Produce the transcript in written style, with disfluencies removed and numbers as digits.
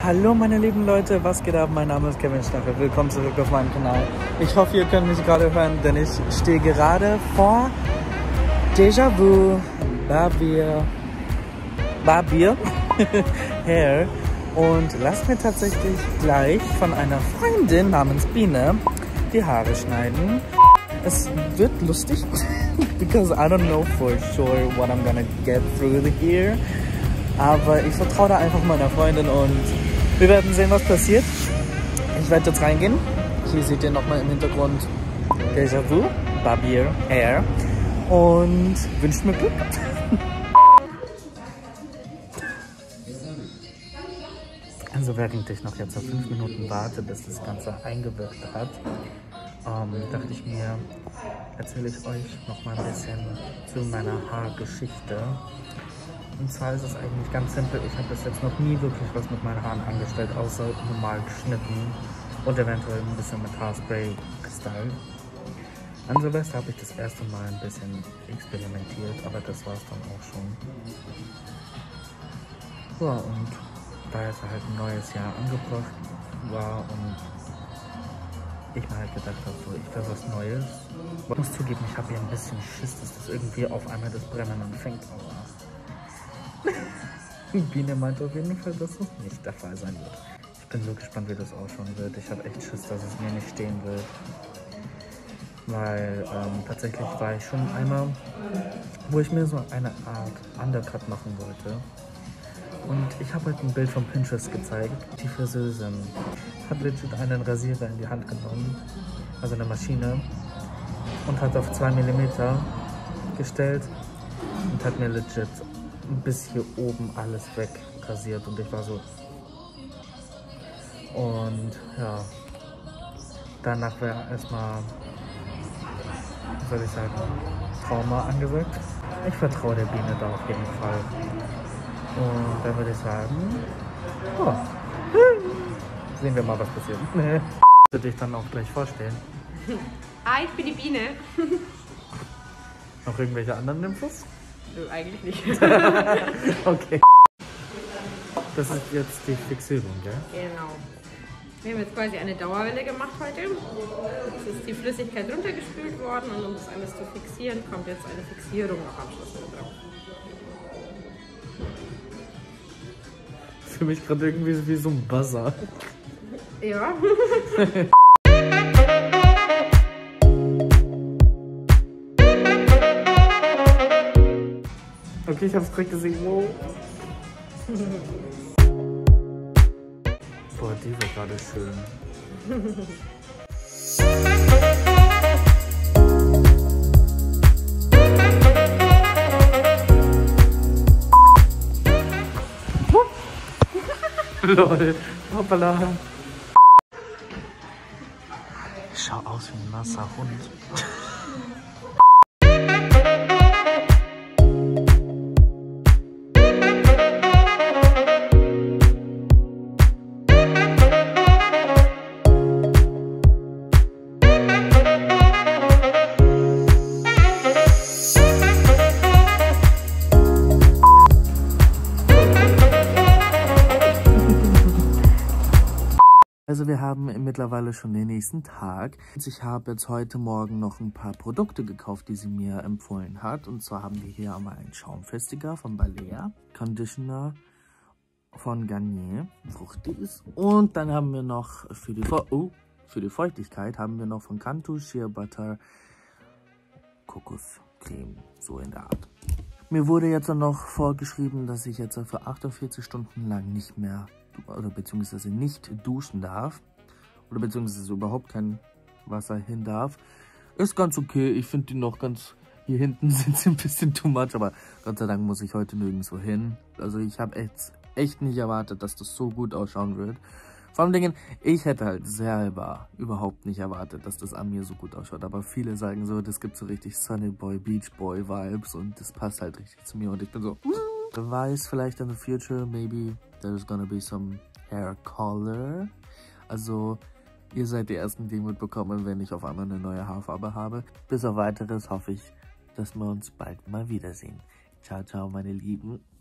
Hallo meine lieben Leute, was geht ab? Mein Name ist Kevin Stachel, willkommen zurück auf meinem Kanal. Ich hoffe, ihr könnt mich gerade hören, denn ich stehe gerade vor Déjà Vu Barbier Hair und lasst mir tatsächlich gleich von einer Freundin namens Biene die Haare schneiden. Es wird lustig, because I don't know for sure what I'm gonna get through here. Aber ich vertraue da einfach meiner Freundin und wir werden sehen, was passiert. Ich werde jetzt reingehen. Hier seht ihr nochmal im Hintergrund Déjà Vu, Barbier Hair und wünscht mir Glück. Also während ich noch jetzt auf 5 Minuten warte, bis das Ganze eingewirkt hat, dachte ich mir, erzähle ich euch noch mal ein bisschen zu meiner Haargeschichte. Und zwar ist es eigentlich ganz simpel. Ich habe bis jetzt noch nie wirklich was mit meinen Haaren angestellt, außer normal geschnitten und eventuell ein bisschen mit Haarspray gestylt. An Silvester habe ich das erste Mal ein bisschen experimentiert, aber das war es dann auch schon. Ja, und da jetzt halt ein neues Jahr angebracht war und ich mir halt gedacht habe, so, ich will was Neues. Ich muss zugeben, ich habe hier ein bisschen Schiss, dass das irgendwie auf einmal das Brennen anfängt, aber Biene meinte auf jeden Fall, dass das nicht der Fall sein wird. Ich bin so gespannt, wie das ausschauen wird. Ich habe echt Schiss, dass es mir nicht stehen wird. Weil tatsächlich war ich schon einmal, wo ich mir so eine Art Undercut machen wollte. Und ich habe halt ein Bild von Pinterest gezeigt. Die Friseurin hat legit einen Rasierer in die Hand genommen, also eine Maschine, und hat auf 2 mm gestellt und hat mir legit bis hier oben alles wegrasiert und ich war so. Und ja, danach wäre erstmal, was soll ich sagen, Trauma angesagt. Ich vertraue der Biene da auf jeden Fall. Und dann würde ich sagen, oh, sehen wir mal, was passiert. Ich würde dich dann auch gleich vorstellen. Ich bin die Biene. Noch irgendwelche anderen Infos? Nö, eigentlich nicht. Okay. Das ist jetzt die Fixierung, gell? Genau. Wir haben jetzt quasi eine Dauerwelle gemacht heute. Es ist die Flüssigkeit runtergespült worden und um das alles zu fixieren, kommt jetzt eine Fixierung noch am Schluss mit drauf. Für mich gerade irgendwie wie so ein Buzzer. Ja. Okay, ich hab's direkt gesehen. Wow. Boah, die wird gerade schön. Lol, hoppala. Ich schau aus wie ein nasser Hund. Also wir haben mittlerweile schon den nächsten Tag. Ich habe jetzt heute Morgen noch ein paar Produkte gekauft, die sie mir empfohlen hat. Und zwar haben wir hier einmal einen Schaumfestiger von Balea, Conditioner von Garnier, Fruchtiges. Und dann haben wir noch für die Feuchtigkeit haben wir noch von Cantu Shea Butter Kokoscreme, so in der Art. Mir wurde jetzt noch vorgeschrieben, dass ich jetzt für 48 Stunden lang nicht mehr oder beziehungsweise nicht duschen darf oder beziehungsweise überhaupt kein Wasser hin darf. Ist ganz okay, ich finde die noch ganz, hier hinten sind sie ein bisschen too much, aber Gott sei Dank muss ich heute nirgendwo hin. Also ich habe echt nicht erwartet, dass das so gut ausschauen wird. Vor allem Dingen, ich hätte halt selber überhaupt nicht erwartet, dass das an mir so gut ausschaut, aber viele sagen so, das gibt so richtig Sunny Boy, Beach Boy Vibes und das passt halt richtig zu mir und ich bin so, wer weiß, vielleicht in the future, maybe there's gonna be some hair color. Also, ihr seid die Ersten, die mitbekommen, wenn ich auf einmal eine neue Haarfarbe habe. Bis auf Weiteres hoffe ich, dass wir uns bald mal wiedersehen. Ciao, ciao, meine Lieben.